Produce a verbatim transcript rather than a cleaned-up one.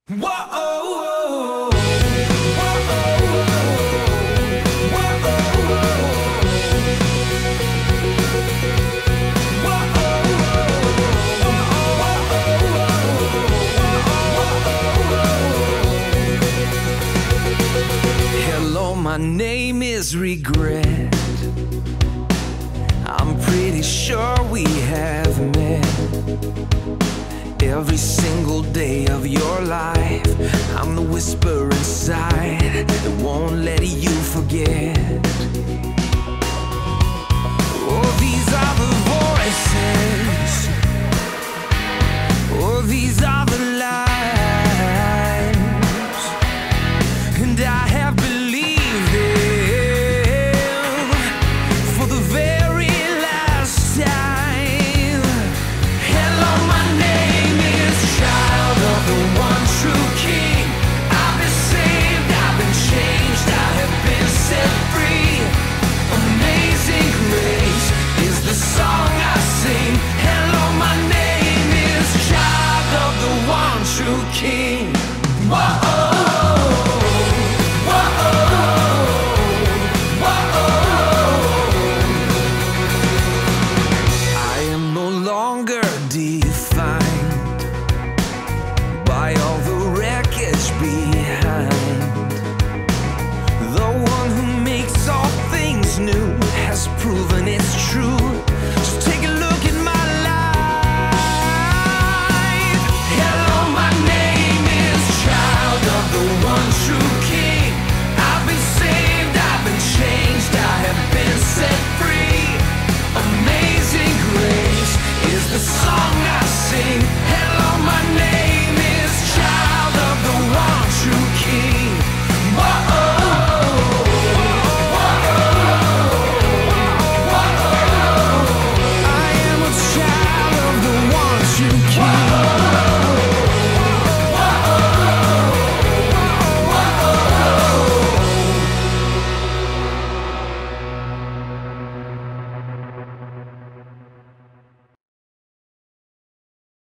Whoa, hello, my name is Regret. I'm pretty sure we have met. Every single day of your life, I'm the whisper inside that won't let you forget. Oh, these are the voices. Oh, these are the lies. And I have believed them for the very last time. Hello, my name is Child of the One True King. I've been saved, I've been changed, I have been set free. Amazing grace is the song I sing. Hello, my name is Child of the One True King. Whoa.